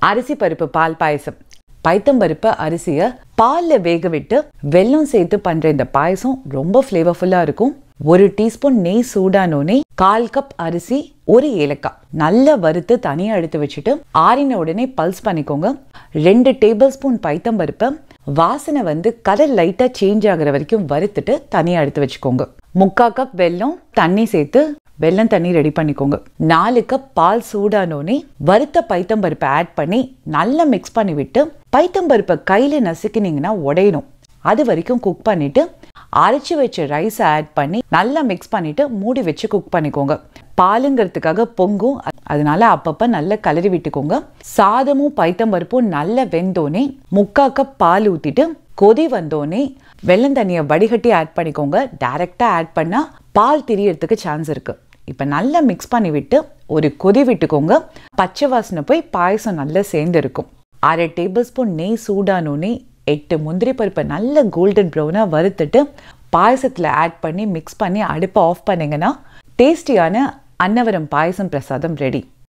அரிசி பருப்பு பால் பாயசம். பைத்தம் பருப்பு அரிசியை பாலில் வேக விட்டு வெல்லம் சேர்த்து பண்ற இந்த பாயசம் ரொம்ப ஃப்ளேவர்ஃபுல்லா இருக்கும். 1 டீஸ்பூன் நெய் சூடானோனே 1/4 கப் அரிசி, 1 ஏலக்காய் நல்லா வறுத்து தனியா எடுத்து வச்சுட்டு ஆறின உடனே பல்ஸ் பண்ணிக்கோங்க. 2 டேபிள் ஸ்பூன் பைத்தம் பருப்பை வாசனை கலர் லைட்டா சேஞ்ச் ஆகுற வரைக்கும் வறுத்துட்டு தனியா எடுத்து வச்சுக்கோங்க. 3/4 கப் வெல்லம் தண்ணி சேர்த்து வெல்லம் தண்ணி ரெடி பண்ணிக்கோங்க. 4 கப் பால் சூடானோனே வறுத்த பைத்தம் பருப்பை ஆட் பண்ணி நல்லா மிக்ஸ் பண்ணி விட்டு பைத்தம் பருப்பை கையில நசுக்கினீங்கன்னா உடையணும். அது வரைக்கும் குக் பண்ணிட்டு அரைச்சி வச்ச ரைஸை ஆட் பண்ணி நல்லா மிக்ஸ் பண்ணிட்டு மூடி வச்சு குக் பண்ணிக்கோங்க. பாலுங்கிறதுக்காக பொங்கும், அதனால அப்பப்ப நல்லா கலரி விட்டுக்கோங்க. சாதமும் பைத்தம் பருப்பும் நல்லா வெந்தோனே 3/4 கப் பால் ஊத்திட்டு கொதி வந்தோனே வெல்லம் தண்ணியை வடிகட்டி ஆட் பண்ணிக்கோங்க. டைரக்டா ஆட் பண்ணா பால் திரியறதுக்கு சான்ஸ் இருக்கு. இப்போ நல்லா மிக்ஸ் பண்ணி விட்டு ஒரு கொதி விட்டுக்கோங்க. பச்சை வாசனை போய் பாயசம் நல்லா சேர்ந்து இருக்கும். 1/2 டேபிள் ஸ்பூன் நெய் சூடானோனே 8 முந்திரி பருப்பை நல்ல கோல்டன் ப்ரௌனாக வறுத்துட்டு பாயசத்தில் ஆட் பண்ணி மிக்ஸ் பண்ணி அடுப்பை ஆஃப் பண்ணிங்கன்னா டேஸ்டியான அன்னவரம் பாயசம் பிரசாதம் ரெடி.